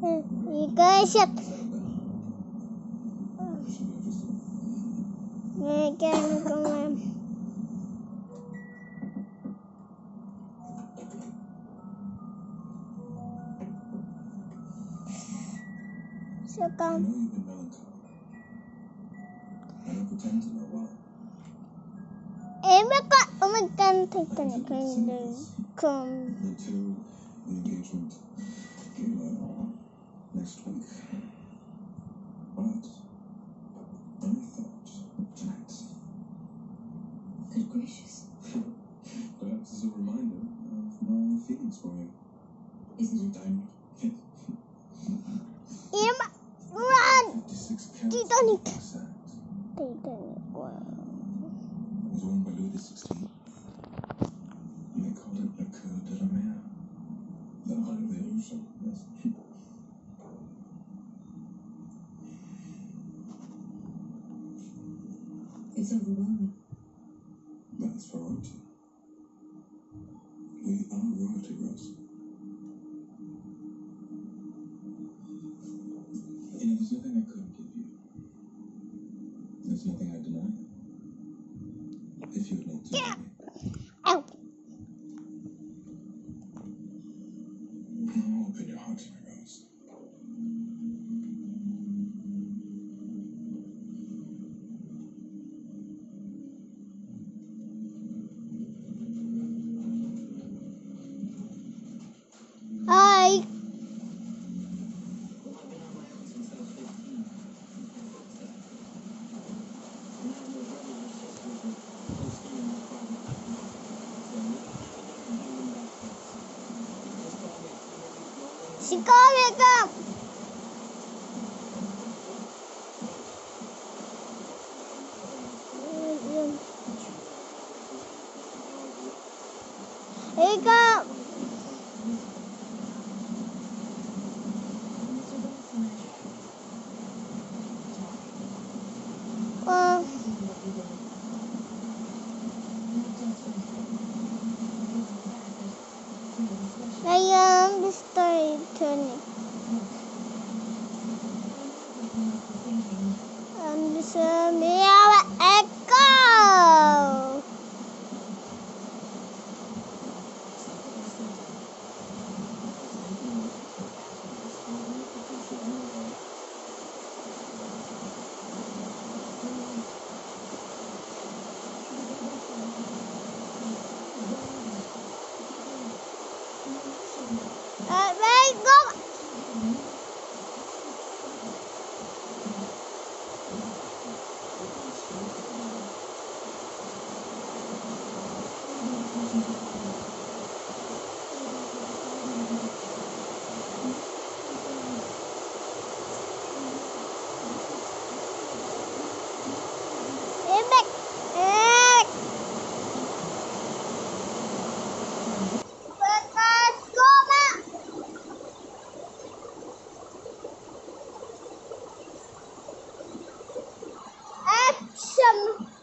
Ikasat. Megan come. So come. Can't take the come. Until the engagement next week. But I thought tonight. Good gracious. Perhaps as a reminder of my feelings for you. Is it a diamond? Run! 56 carats. Titanic. Exact. Titanic. Wow. It was worn by Louis XVI. They called it Le Coeur de la Mer. The heart of the ocean, yes. It's overwhelming. That's royalty. We are royalty, Rose. You know, there's nothing I couldn't give you. There's nothing I deny. If you would need to. Yeah. Ow. Open your heart to me, Rose. Hi. Chicago. Here you go. The story turning. And this echo. Right, go. Back. Go back. Action.